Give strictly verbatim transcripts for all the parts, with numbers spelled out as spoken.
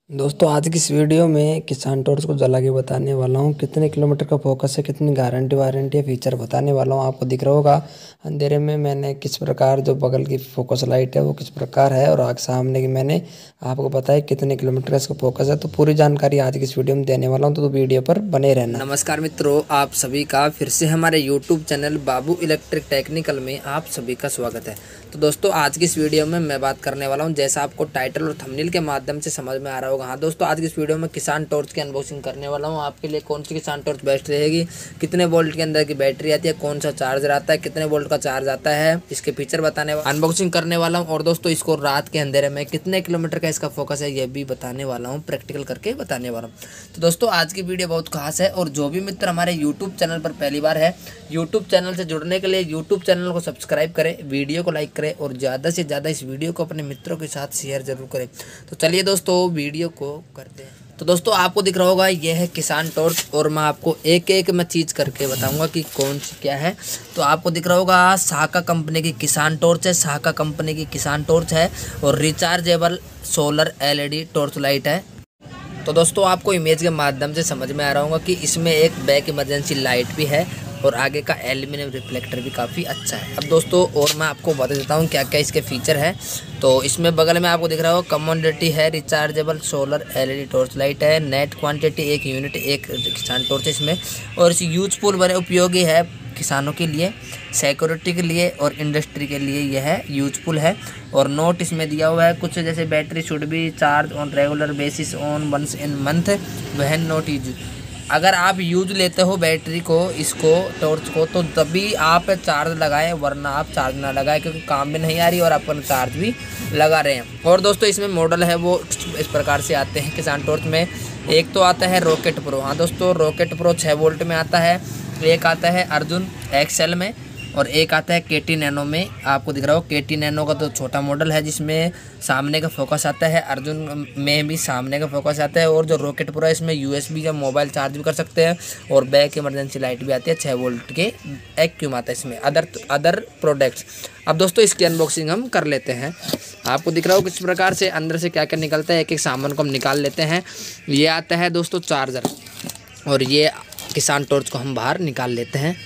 दोस्तों आज की इस वीडियो में किसान टॉर्च को जला के बताने वाला हूँ कितने किलोमीटर का फोकस है, कितनी गारंटी वारंटी है, फीचर बताने वाला हूँ। आपको दिख रहा होगा अंधेरे में मैंने किस प्रकार जो बगल की फोकस लाइट है वो किस प्रकार है, और आग सामने की मैंने आपको बताया कितने किलोमीटर का इसका फोकस है। तो पूरी जानकारी आज की इस वीडियो में देने वाला हूँ, तो वीडियो पर बने रहना। नमस्कार मित्रों, आप सभी का फिर से हमारे YouTube channel Babu electric technical में आप सभी का स्वागत है। तो दोस्तों आज की इस वीडियो में मैं बात करने वाला हूं, जैसा आपको टाइटल और थंबनेल के माध्यम से समझ में आ रहा होगा। हाँ दोस्तों, आज की इस वीडियो में किसान टॉर्च की अनबॉक्सिंग करने वाला हूं। आपके लिए कौन सी किसान टॉर्च बेस्ट रहेगी, कितने वोल्ट के अंदर की बैटरी आती है, कौन सा चार्जर आता है, कितने वोल्ट का चार्ज आता है, इसके फीचर बताने अनबॉक्सिंग करने वाला हूँ। और दोस्तों इसको रात के अंधेरे में कितने किलोमीटर का इसका फोकस है यह भी बताने वाला हूँ, प्रैक्टिकल करके बताने वाला हूँ। तो दोस्तों आज की वीडियो बहुत खास है, और जो भी मित्र हमारे यूट्यूब चैनल पर पहली बार है, यूट्यूब चैनल से जुड़ने के लिए यूट्यूब चैनल को सब्सक्राइब करें, वीडियो को लाइक करें और ज़्यादा से ज़्यादा इस वीडियो को अपने मित्रों के साथ शेयर जरूर करें। तो चलिए दोस्तों वीडियो को करते हैं। तो दोस्तों आपको दिख रहा होगा यह है किसान टॉर्च, और मैं आपको एक एक मैं चीज़ करके बताऊंगा कि कौन सी क्या है। तो आपको दिख रहा होगा साका कंपनी की किसान टॉर्च है, साका कंपनी की किसान टॉर्च है, और rechargeable solar LED torch light है। तो दोस्तों आपको इमेज के माध्यम से समझ में आ रहा होगा कि इसमें एक बैक इमरजेंसी लाइट भी है, और आगे का एल्यूमिनियम रिफ्लेक्टर भी काफ़ी अच्छा है। अब दोस्तों और मैं आपको बता देता हूँ क्या क्या इसके फीचर है। तो इसमें बगल में आपको दिख रहा होगा कमोडिटी है, rechargeable solar LED torch light है, नेट क्वांटिटी एक यूनिट एक किसान टॉर्च इसमें, और इस यूजफुल बड़े उपयोगी है किसानों के लिए, सिक्योरिटी के लिए और इंडस्ट्री के लिए यह यूजफुल है। और नोट इसमें दिया हुआ है कुछ, जैसे battery should be charge on regular basis on once in month when not use. अगर आप यूज लेते हो बैटरी को, इसको टॉर्च को, तो तभी आप चार्ज लगाएं, वरना आप चार्ज ना लगाएं, क्योंकि काम भी नहीं आ रही और आप चार्ज भी लगा रहे हैं। और दोस्तों इसमें मॉडल है वो इस प्रकार से आते हैं किसान टॉर्च में। एक तो आता है रॉकेट प्रो, हाँ दोस्तों रॉकेट प्रो छः वोल्ट में आता है, एक आता है अर्जुन एक्सएल में, और एक आता है केटी नैनो में। आपको दिख रहा हो केटी नैनो का तो छोटा मॉडल है जिसमें सामने का फोकस आता है, अर्जुन में भी सामने का फोकस आता है, और जो रॉकेट प्रो है इसमें यूएसबी या मोबाइल चार्ज भी कर सकते हैं, और बैक इमरजेंसी लाइट भी आती है, छः वोल्ट के एक क्यूम आता है इसमें। Other other products. अब दोस्तों इसकी अनबॉक्सिंग हम कर लेते हैं। आपको दिख रहा हो किस प्रकार से अंदर से क्या क्या निकलता है, एक एक सामान को हम निकाल लेते हैं। ये आता है दोस्तों चार्जर, और ये किसान टॉर्च को हम बाहर निकाल लेते हैं।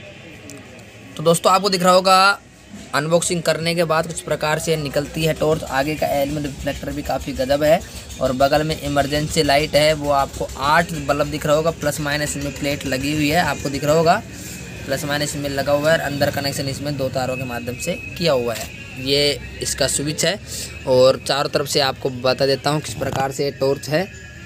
तो दोस्तों आपको दिख रहा होगा अनबॉक्सिंग करने के बाद कुछ प्रकार से निकलती है टॉर्च। आगे का एल्यूमिनियम रिफ्लेक्टर भी काफ़ी गजब है, और बगल में इमरजेंसी लाइट है, वो आपको आठ बल्ब दिख रहा होगा, प्लस माइनस में प्लेट लगी हुई है, आपको दिख रहा होगा प्लस माइनस में लगा हुआ है। अंदर कनेक्शन इसमें दो तारों के माध्यम से किया हुआ है। ये इसका स्विच है, और चारों तरफ से आपको बता देता हूँ किस प्रकार से टॉर्च है।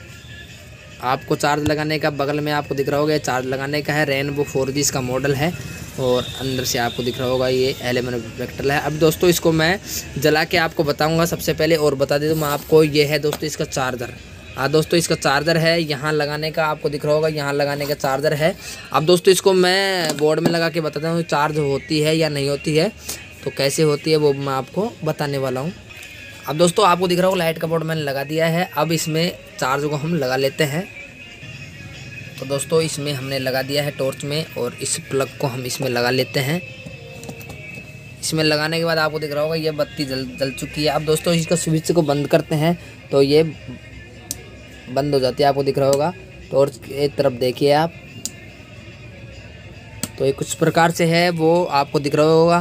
आपको चार्ज लगाने का बगल में आपको दिख रहा होगा चार्ज लगाने का है, रेनबो फोर जी इसका मॉडल है, और अंदर से आपको दिख रहा होगा ये एल्यूमिनियम रिफ्लेक्टर है। अब दोस्तों इसको मैं जला के आपको बताऊंगा सबसे पहले, और बता देता हूँ मैं आपको, ये है दोस्तों इसका चार्जर। हाँ दोस्तों इसका चार्जर है, यहाँ लगाने का आपको दिख रहा होगा, यहाँ लगाने का चार्जर है। अब दोस्तों इसको मैं बोर्ड में लगा के बताता हूँ चार्ज होती है या नहीं होती है, तो कैसे होती है वो मैं आपको बताने वाला हूँ। अब दोस्तों आपको दिख रहा होगा लाइट का बोर्ड मैंने लगा दिया है। अब इसमें चार्ज को हम लगा लेते हैं। तो दोस्तों इसमें हमने लगा दिया है टॉर्च में, और इस प्लग को हम इसमें लगा लेते हैं। इसमें लगाने के बाद आपको दिख रहा होगा ये बत्ती जल जल चुकी है। अब दोस्तों इसका स्विच को बंद करते हैं तो ये बंद हो जाती है, आपको दिख रहा होगा। टॉर्च की तरफ देखिए आप, तो ये कुछ प्रकार से है वो आपको दिख रहा होगा।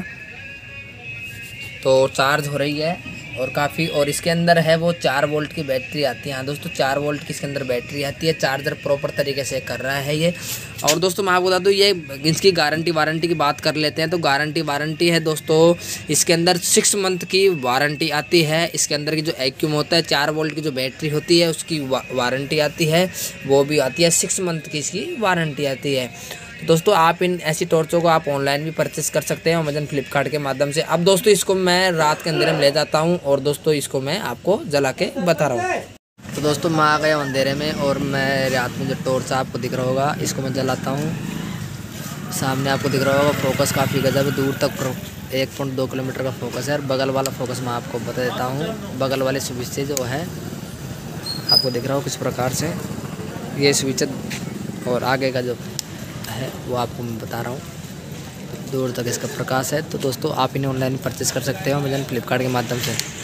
तो चार्ज हो रही है और काफ़ी, और इसके अंदर है वो चार वोल्ट की बैटरी आती है। हाँ दोस्तों चार वोल्ट की इसके अंदर बैटरी आती है, चार्जर प्रॉपर तरीके से कर रहा है ये। और दोस्तों मैं आपको बता दूँ ये इसकी गारंटी वारंटी की बात कर लेते हैं। तो गारंटी वारंटी है दोस्तों, इसके अंदर सिक्स मंथ की वारंटी आती है। इसके अंदर की जो एक्यूम होता है, चार वोल्ट की जो बैटरी होती है उसकी वारंटी आती है, वो भी आती है, सिक्स मंथ की इसकी वारंटी आती है। तो दोस्तों आप इन ऐसी टॉर्चों को आप ऑनलाइन भी परचेस कर सकते हैं अमेजन फ्लिपकार्ट के माध्यम से। अब दोस्तों इसको मैं रात के अंधेरे में ले जाता हूं, और दोस्तों इसको मैं आपको जला के बता रहा हूं। तो दोस्तों मैं आ गया अंधेरे में, और मैं रात में जो टॉर्च आपको दिख रहा होगा इसको मैं जलाता हूँ। सामने आपको दिख रहा होगा फोकस काफ़ी गजब है, दूर तक एक पॉइंट दो किलोमीटर का फोकस है। और बगल वाला फोकस मैं आपको बता देता हूँ, बगल वाले स्विच से जो है आपको दिख रहा हो किस प्रकार से ये स्विच, और आगे का जो है वो आपको मैं बता रहा हूँ, दूर तक इसका प्रकाश है। तो दोस्तों आप इन्हें ऑनलाइन परचेस कर सकते हो अमेजन फ्लिपकार्ट के माध्यम से।